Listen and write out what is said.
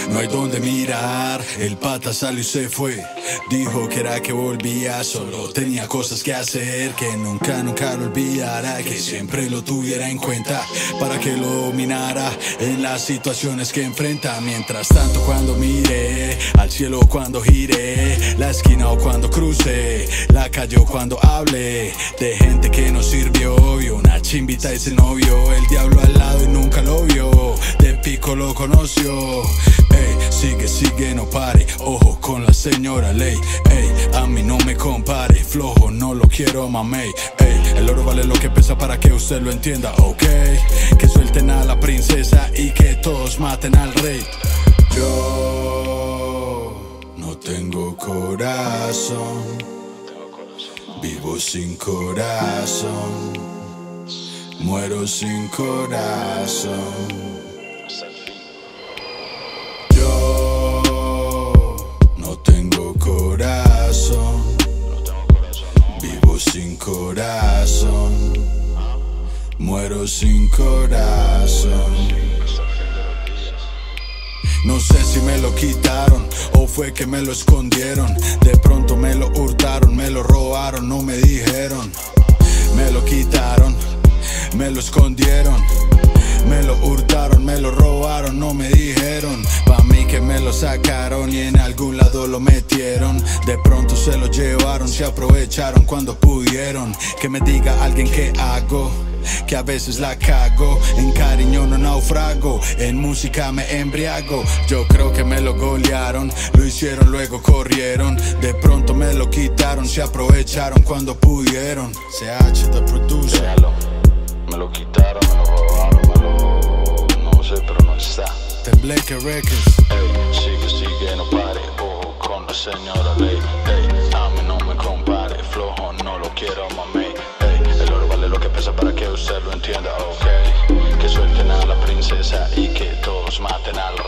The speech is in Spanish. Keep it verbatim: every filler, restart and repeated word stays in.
no hay donde mirar. El pata salió y se fue, dijo que era que volvía, solo tenía cosas que hacer, que nunca, nunca lo olvidara, que siempre lo tuviera en cuenta para que lo dominara en las situaciones que enfrenta. Mientras tanto, cuando miré al cielo, cuando giré la esquina o cuando crucé la calle o cuando hablé de gente que no sirvió, y una chimbita ese novio, el diablo al lado y nunca lo vio, de pico lo conoció. Ey, sigue, sigue, no pare, ojo con la señora ley. Ey, a mí no me compare, flojo, no lo quiero, mamey. Ey, el oro vale lo que pesa para que usted lo entienda, ok. Que suelten a la princesa y que todos maten al rey. Yo no tengo corazón, vivo sin corazón, muero sin corazón. Vivo sin corazón, muero sin corazón. No sé si me lo quitaron o fue que me lo escondieron. De pronto me lo hurtaron, me lo robaron, no me dijeron. Me lo quitaron, me lo escondieron, me lo hurtaron, me lo robaron, no me dijeron. Pa' mí que me lo sacaron y en algún lado lo metieron. De pronto se lo llevaron, se aprovecharon cuando pudieron. Que me diga alguien qué hago, que a veces la cago. En cariño no naufrago, en música me embriago. Yo creo que me lo golearon, lo hicieron, luego corrieron. De pronto me lo quitaron, se aprovecharon cuando pudieron. C H the producer. Déjalo. Me lo quitaron, me lo robaron, me lo... no sé, pero no está. The Blake Records. Ey, sigue, sigue, no pare, ojo con la señora ley. Ey, a mí no me compare, flojo, no lo quiero, mami. Ey, el oro vale lo que pesa para que usted lo entienda, ok. Que suelten a la princesa y que todos maten al rey.